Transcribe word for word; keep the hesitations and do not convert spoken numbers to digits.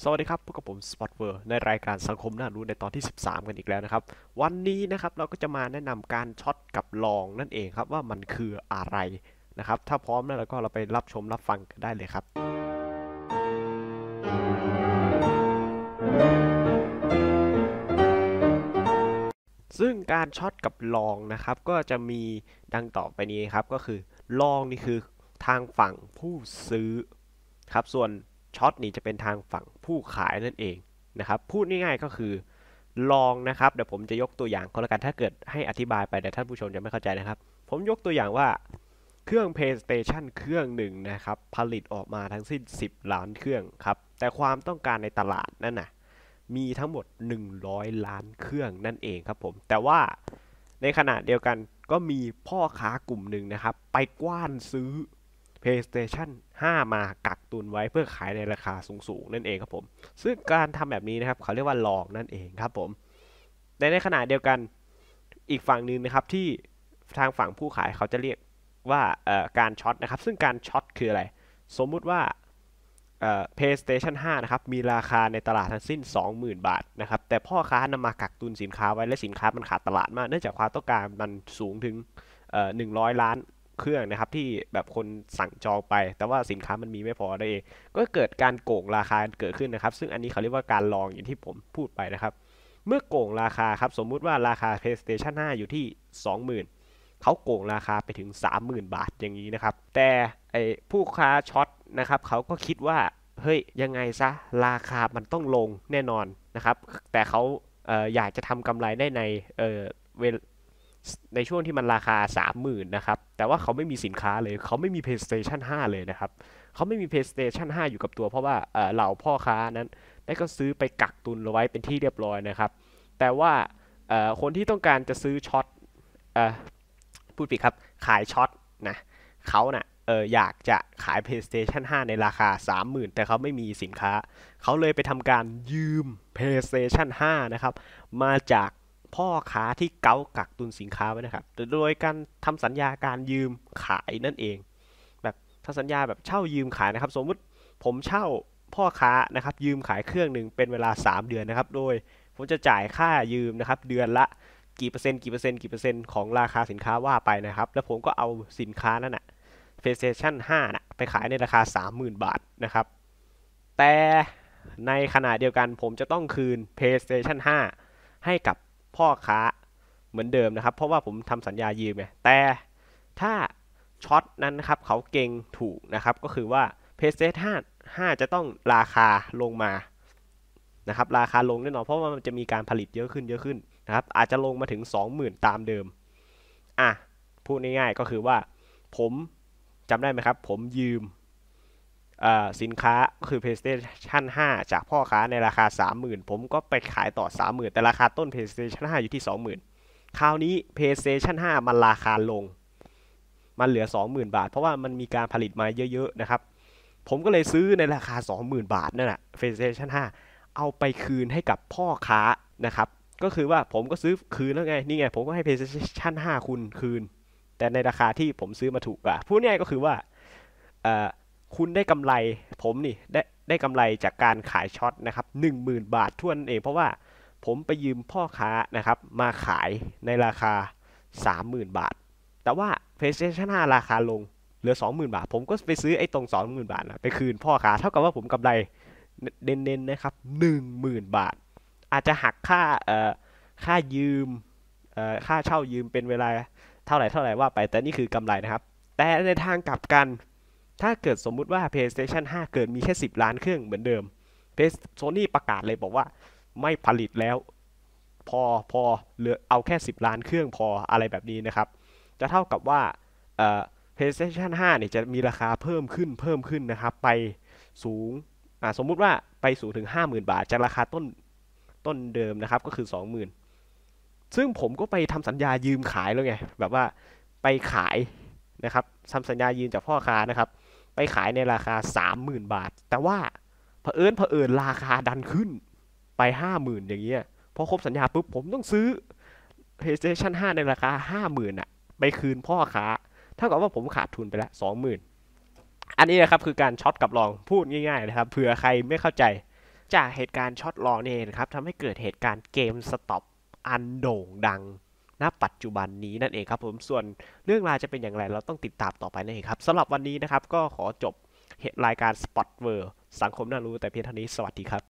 สวัสดีครับพบกับผมสปอตเวอร์ในรายการสังคมน่ารู้ในตอนที่สิบสามกันอีกแล้วนะครับวันนี้นะครับเราก็จะมาแนะนำการช็อตกับลองนั่นเองครับว่ามันคืออะไรนะครับถ้าพร้อมแล้วก็เราไปรับชมรับฟังกันได้เลยครับซึ่งการช็อตกับลองนะครับก็จะมีดังต่อไปนี้ครับก็คือลองนี่คือทางฝั่งผู้ซื้อครับส่วนช็อตนี่จะเป็นทางฝั่งผู้ขายนั่นเองนะครับพูดง่ายๆก็คือลองนะครับเดี๋ยวผมจะยกตัวอย่างก็แล้วกันถ้าเกิดให้อธิบายไปแต่ท่านผู้ชมจะไม่เข้าใจนะครับผมยกตัวอย่างว่าเครื่อง PlayStation เครื่องหนึ่งนะครับผลิตออกมาทั้งสิ้นสิบล้านเครื่องครับแต่ความต้องการในตลาดนั่นน่ะมีทั้งหมดหนึ่งร้อยล้านเครื่องนั่นเองครับผมแต่ว่าในขณะเดียวกันก็มีพ่อค้ากลุ่มหนึ่งนะครับไปกว้านซื้อ PlayStation ห้ามากักตุนไว้เพื่อขายในราคาสูงๆนั่นเองครับผมซึ่งการทำแบบนี้นะครับเขาเรียกว่าลองนั่นเองครับผมแต่ในขณะเดียวกันอีกฝั่งหนึ่งนะครับที่ทางฝั่งผู้ขายเขาจะเรียกว่าการช็อตนะครับซึ่งการช็อตคืออะไรสมมุติว่า PlayStation ห้านะครับมีราคาในตลาดทั้งสิ้น สองหมื่น บาทนะครับแต่พ่อค้านำมากักตุนสินค้าไว้และสินค้ามันขาดตลาดมากเนื่องจากความต้องการมันสูงถึงหนึ่งร้อยล้านเครื่องนะครับที่แบบคนสั่งจองไปแต่ว่าสินค้ามันมีไม่พอได้เองก็เกิดการโกงราคาเกิดขึ้นนะครับซึ่งอันนี้เขาเรียกว่าการลองอย่างที่ผมพูดไปนะครับเมื่อโกงราคาครับสมมุติว่าราคา PlayStation ห้าอยู่ที่ สองหมื่นเขาโกงราคาไปถึง สามหมื่น บาทอย่างนี้นะครับแต่ไอผู้ค้าช็อตนะครับเขาก็คิดว่าเฮ้ยยังไงซะราคามันต้องลงแน่นอนนะครับแต่เขาเอออยากจะทำกำไรได้ในเออเวในช่วงที่มันราคา สามหมื่น นะครับแต่ว่าเขาไม่มีสินค้าเลยเขาไม่มี PlayStation ห้าเลยนะครับเขาไม่มี PlayStation ห้าอยู่กับตัวเพราะว่าเเหล่าพ่อค้านั้นได้ก็ซื้อไปกักตุนเอาไว้เป็นที่เรียบร้อยนะครับแต่ว่าคนที่ต้องการจะซื้อช็อตพูดผิดครับขายช็อตนะเขาเนะ่ะเอออยากจะขาย PlayStation ห้าในราคา สามหมื่น แต่เขาไม่มีสินค้าเขาเลยไปทำการยืม PlayStation ห้านะครับมาจากพ่อค้าที่เก้ากักตุนสินค้าไว้นะครับโดยการทำสัญญาการยืมขายนั่นเองแบบทำสัญญาแบบเช่ายืมขายนะครับสมมุติผมเช่าพ่อค้านะครับยืมขายเครื่องหนึ่งเป็นเวลาสามเดือนนะครับโดยผมจะจ่ายค่ายืมนะครับเดือนละกี่เปอร์เซ็นต์กี่เปอร์เซ็นต์กี่เปอร์เซ็นต์ของราคาสินค้าว่าไปนะครับแล้วผมก็เอาสินค้านั้นนะ PlayStation ห้านะไปขายในราคา สามหมื่น บาทนะครับแต่ในขณะเดียวกันผมจะต้องคืน PlayStation ห้าให้กับพ่อค้าเหมือนเดิมนะครับเพราะว่าผมทำสัญญายืมไงแต่ถ้าช็อตนั้นนะครับเขาเก่งถูกนะครับก็คือว่า PlayStation ห้าจะต้องราคาลงมานะครับราคาลงแน่นอนเพราะว่ามันจะมีการผลิตเยอะขึ้นเยอะขึ้นนะครับอาจจะลงมาถึง สองหมื่น ตามเดิมอ่ะพูดง่ายๆก็คือว่าผมจำได้ไหมครับผมยืมสินค้าคือ PlayStation ห้าจากพ่อค้าในราคา สามหมื่น ผมก็ไปขายต่อ สามหมื่น แต่ราคาต้น PlayStation ห้าอยู่ที่ สองหมื่น คราวนี้ PlayStation ห้ามันราคาลงมันเหลือ สองหมื่น บาทเพราะว่ามันมีการผลิตมาเยอะๆนะครับผมก็เลยซื้อในราคา สองหมื่น บาทนั่นแหละ PlayStation ห้าเอาไปคืนให้กับพ่อค้านะครับก็คือว่าผมก็ซื้อคืนแล้วไงนี่ไงผมก็ให้ PlayStation ห้าคุณคืนแต่ในราคาที่ผมซื้อมาถูกกว่าพูดง่ายก็คือว่าคุณได้กำไรผมนี่ได้ได้กำไรจากการขายช็อตนะครับหนึ่งหมื่นบาททั่วนั่นเองเพราะว่าผมไปยืมพ่อค้านะครับมาขายในราคา สามหมื่น บาทแต่ว่า PlayStation ห้าราคาลงเหลือ สองหมื่น บาทผมก็ไปซื้อไอ้ตรง สองหมื่น บาทนะไปคืนพ่อค้าเท่ากับว่าผมกำไรเน้นๆนะครับ หนึ่งหมื่น บาทอาจจะหักค่าเอ่อค่ายืมเอ่อค่าเช่ายืมเป็นเวลาเท่าไหร่เท่าไหร่ว่าไปแต่นี่คือกำไรนะครับแต่ในทางกลับกันถ้าเกิดสมมุติว่า PlayStation ห้าเกิดมีแค่สิบล้านเครื่องเหมือนเดิม Sony ประกาศเลยบอกว่าไม่ผลิตแล้วพอพอเหลือเอาแค่สิบล้านเครื่องพออะไรแบบนี้นะครับจะเท่ากับว่าเอ่อ PlayStation ห้าเนี่ยจะมีราคาเพิ่มขึ้นเพิ่มขึ้นนะครับไปสูงสมมุติว่าไปสูงถึง ห้าหมื่น บาทจากราคาต้นต้นเดิมนะครับก็คือ สองหมื่น ซึ่งผมก็ไปทำสัญญายืมขายแล้วไงแบบว่าไปขายนะครับทำสัญญายืมจากพ่อค้านะครับไปขายในราคา สามหมื่น บาทแต่ว่าเผอิญเผอิญราคาดันขึ้นไป ห้าหมื่น อย่างเงี้ยพอครบสัญญาปุ๊บผมต้องซื้อ PlayStation ห้าในราคา ห้าหมื่น อ่ะไปคืนพ่อค้าเท่ากับว่าผมขาดทุนไปแล้ว สองหมื่น อันนี้นะครับคือการช็อตกับลองพูดง่ายๆนะครับเผื่อใครไม่เข้าใจจากเหตุการณ์ช็อตลองนี่เองครับทำให้เกิดเหตุการณ์เกมสต็อปอันโด่งดังณปัจจุบันนี้นั่นเองครับผมส่วนเรื่องราวจะเป็นอย่างไรเราต้องติดตามต่อไปนั่นเองครับสำหรับวันนี้นะครับก็ขอจบรายการ Spot World สังคมน่ารู้แต่เพียงเท่านี้สวัสดีครับ